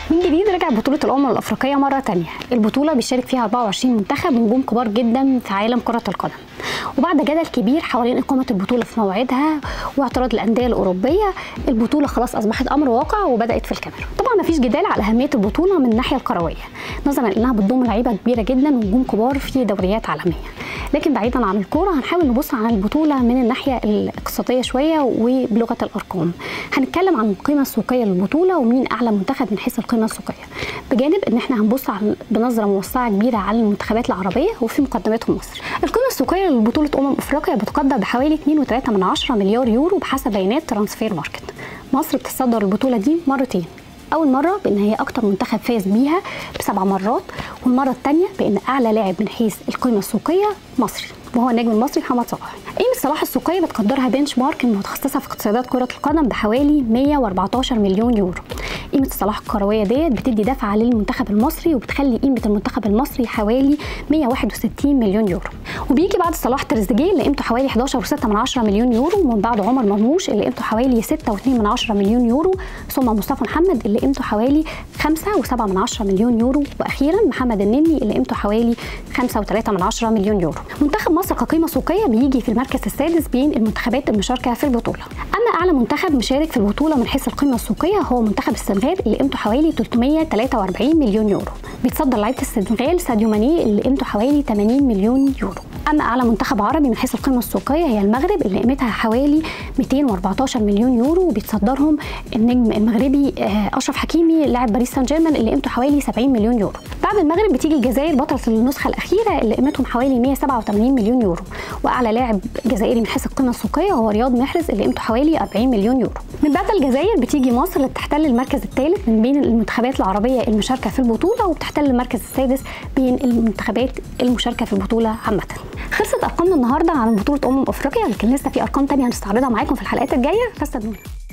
من جديد رجع بطولة الأفريقية مرة تانية. البطولة بيشارك فيها 24 منتخب ونجوم كبار جدا في عالم كرة القدم. وبعد جدل كبير حوالين إقامة البطولة في موعدها واعتراض الأندية الأوروبية، البطولة خلاص أصبحت أمر واقع وبدأت في الكاميرون. طبعا مفيش جدال على أهمية البطولة من الناحية الكروية، نظرا إنها بتضم لعيبة كبيرة جدا ونجوم كبار في دوريات عالمية. لكن بعيدا عن الكورة هنحاول نبص على البطولة من الناحية الاقتصادية شوية وبلغة الأرقام. هنتكلم عن القيمة السوقية للبطولة ومين أعلى منتخب من حيث القيمة السوقية، بجانب إن احنا هنبص بنظرة موسعة كبيرة على المنتخبات العربية وفي مقدمتهم مصر. القيمة السوقية لبطولة أفريقيا بتقدر بحوالي 2.3 مليار يورو بحسب بيانات ترانسفير ماركت. مصر بتصدر البطولة دي مرتين، أول مرة بأن هي أكتر منتخب فاز بيها ب7 مرات، والمرة الثانية بأن أعلى لاعب من حيث القيمة السوقية مصري وهو النجم المصري محمد صلاح. قيمة صلاح السوقية بتقدرها بنش مارك المتخصصة في اقتصادات كرة القدم بحوالي 114 مليون يورو. قيمة صلاح الكروية ديت بتدي دفعة للمنتخب المصري وبتخلي قيمة المنتخب المصري حوالي 161 مليون يورو. وبيجي بعد صلاح تريزيجيه اللي قيمته حوالي 11.6 مليون يورو، ومن بعد عمر مرموش اللي قيمته حوالي 6.2 مليون يورو، ثم مصطفى محمد اللي قيمته حوالي 5.7 مليون يورو، واخيرا محمد النني اللي قيمته حوالي 5.3 مليون يورو. منتخب مصر كقيمة سوقية بيجي في المركز السادس بين المنتخبات المشاركة في البطولة. اما اعلى منتخب مشارك في البطولة من حيث القيمة السوقية هو منتخب السنغال اللي قيمته حوالي 343 مليون يورو. بيتصدر لعيبة السنغال ساديو ماني اللي قيمته حوالي 80 مليون يورو. اما اعلى منتخب عربي من حيث القيمه السوقيه هي المغرب اللي قيمتها حوالي 214 مليون يورو، وبيتصدرهم النجم المغربي اشرف حكيمي لاعب باريس سان جيرمان اللي قيمته حوالي 70 مليون يورو. بعد المغرب بتيجي الجزائر بطله النسخه الاخيره اللي قيمتهم حوالي 187 مليون يورو، واعلى لاعب جزائري من حيث القيمه السوقيه هو رياض محرز اللي قيمته حوالي 40 مليون يورو. من بعد الجزائر بتيجي مصر اللي بتحتل المركز الثالث من بين المنتخبات العربيه المشاركه في البطوله، وبتحتل المركز السادس بين المنتخبات المشاركه في البطوله عامه. خلصت ارقامنا النهارده عن بطوله افريقيا، لكن لسه في ارقام تانية هنستعرضها معاكم في الحلقات الجايه، فاستنونا.